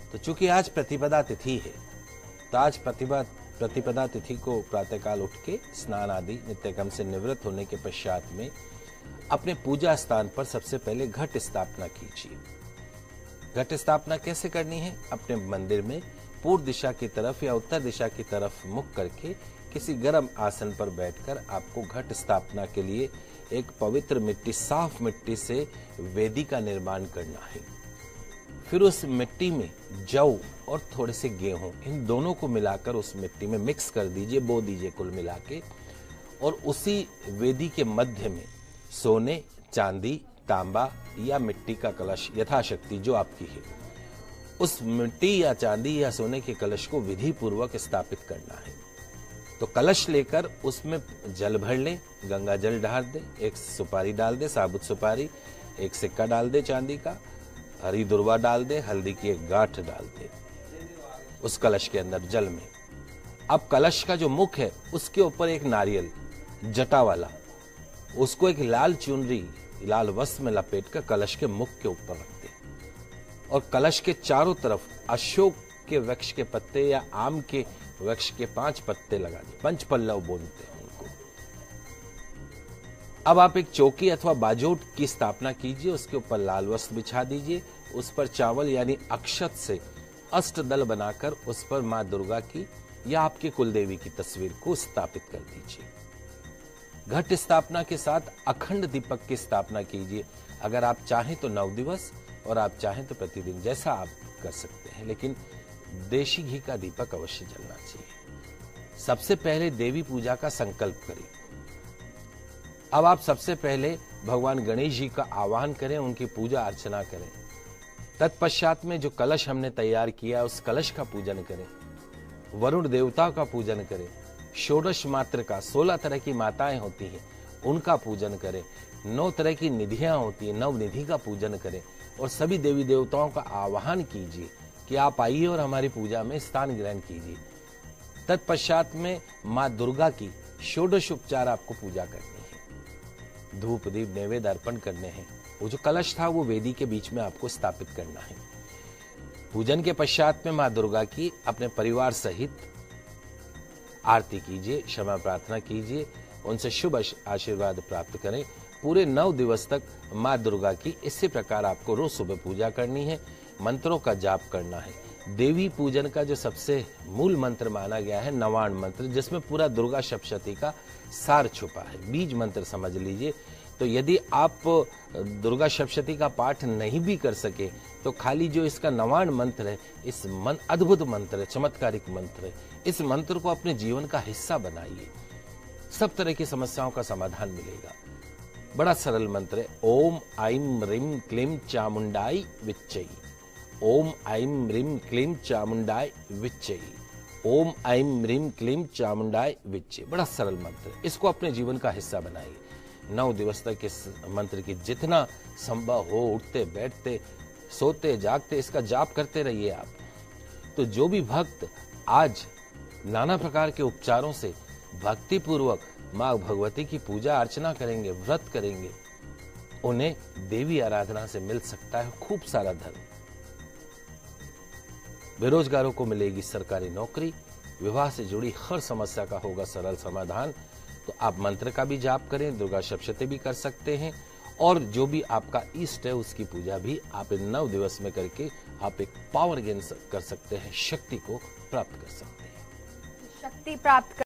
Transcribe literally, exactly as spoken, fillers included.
तो चूंकि आज प्रतिपदा तिथि है, तो आज प्रतिपदा प्रतिपदा तिथि को प्रातःकाल उठ के स्नान आदि नित्यकर्म से निवृत्त होने के पश्चात में अपने पूजा स्थान पर सबसे पहले घट स्थापना कीजिए। घट स्थापना कैसे करनी है? अपने मंदिर में पूर्व दिशा की तरफ या उत्तर दिशा की तरफ मुख करके किसी गर्म आसन पर बैठकर आपको घट स्थापना के लिए एक पवित्र मिट्टी, साफ मिट्टी से वेदी का निर्माण करना है। फिर उस मिट्टी में जौ और थोड़े से गेहूं, इन दोनों को मिलाकर उस मिट्टी में मिक्स कर दीजिए, बो दीजिए कुल मिला के। और उसी वेदी के मध्य में सोने, चांदी, तांबा या मिट्टी का कलश यथाशक्ति जो आपकी है, उस मिट्टी या चांदी या सोने के कलश को विधि पूर्वक स्थापित करना है। तो कलश लेकर उसमें जल भर ले, गंगा जल डाल दे, एक सुपारी डाल दे, साबुत सुपारी, एक सिक्का डाल दे चांदी का, हरी दुर्वा डाल दे, हल्दी की एक गांठ डाल दे उस कलश के अंदर जल में। अब कलश का जो मुख है उसके ऊपर एक नारियल जटा वाला, उसको एक लाल चुनरी, लाल वस्त्र में लपेट कर कलश के मुख के ऊपर रख दे। और कलश के चारों तरफ अशोक के वृक्ष के पत्ते या आम के वृक्ष के पांच पत्ते लगा दे, पंच पल्लव बोलते हैं उनको। अब आप एक चौकी अथवा बाजोट की स्थापना कीजिए, उसके ऊपर लाल वस्त्र बिछा दीजिए, उस पर चावल यानी अक्षत से अष्टदल बनाकर उस पर मां दुर्गा की या आपके कुलदेवी की तस्वीर को स्थापित कर दीजिए। घट स्थापना के साथ अखंड दीपक की स्थापना कीजिए। अगर आप चाहें तो नौ दिवस और आप चाहें तो प्रतिदिन, जैसा आप कर सकते हैं, लेकिन देशी घी का दीपक अवश्य जलना चाहिए। सबसे पहले देवी पूजा का संकल्प करें। अब आप सबसे पहले भगवान गणेश जी का आह्वान करें, उनकी पूजा अर्चना करें। तत्पश्चात में जो कलश हमने तैयार किया उस कलश का पूजन करें, वरुण देवता का पूजन करें, षोडश मात्र का, सोलह तरह की माताएं होती हैं उनका पूजन करें, नौ तरह की निधियां होती हैं, नव निधि का पूजन करें और सभी देवी देवताओं का आह्वान कीजिए कि आप आइए और हमारी पूजा में स्थान ग्रहण कीजिए। तत्पश्चात में मां दुर्गा की षोडश उपचार आपको पूजा करनी है, धूप दीप नैवेद्य अर्पण करने हैं। वो जो कलश था वो वेदी के बीच में आपको स्थापित करना है। पूजन के पश्चात में मां दुर्गा की अपने परिवार सहित आरती कीजिए, क्षमा प्रार्थना कीजिए, उनसे शुभ आशीर्वाद प्राप्त करें। पूरे नौ दिवस तक मां दुर्गा की इसी प्रकार आपको रोज सुबह पूजा करनी है, मंत्रों का जाप करना है। देवी पूजन का जो सबसे मूल मंत्र माना गया है नवाण मंत्र, जिसमें पूरा दुर्गा सप्तशती का सार छुपा है, बीज मंत्र समझ लीजिए। तो यदि आप दुर्गा सप्तशती का पाठ नहीं भी कर सके तो खाली जो इसका नवाण मंत्र है, इस मन अद्भुत मंत्र है, चमत्कारिक मंत्र है, इस मंत्र को अपने जीवन का हिस्सा बनाइए, सब तरह की समस्याओं का समाधान मिलेगा। बड़ा सरल मंत्र है, ओम ऐं ह्रीं क्लीं चामुंडाई विच्चई, ओम ऐं ह्रीं क्लीं चामुंडाई विच्चई, ओम ऐं ह्रीं क्लीं चामुंडाई विच्चई। बड़ा सरल मंत्र है, इसको अपने जीवन का हिस्सा बनाइए। नौ दिवस तक इस मंत्र की जितना संभव हो, उठते बैठते सोते जागते इसका जाप करते रहिए आप। तो जो भी भक्त आज नाना प्रकार के उपचारों से भक्ति पूर्वक मां भगवती की पूजा अर्चना करेंगे, व्रत करेंगे, उन्हें देवी आराधना से मिल सकता है खूब सारा धन। बेरोजगारों को मिलेगी सरकारी नौकरी, विवाह से जुड़ी हर समस्या का होगा सरल समाधान। तो आप मंत्र का भी जाप करें, दुर्गा सप्तशती भी कर सकते हैं और जो भी आपका इष्ट है उसकी पूजा भी आप इन नौ दिवस में करके आप एक पावर गेन कर सकते हैं, शक्ति को प्राप्त कर सकते हैं। शक्ति प्राप्त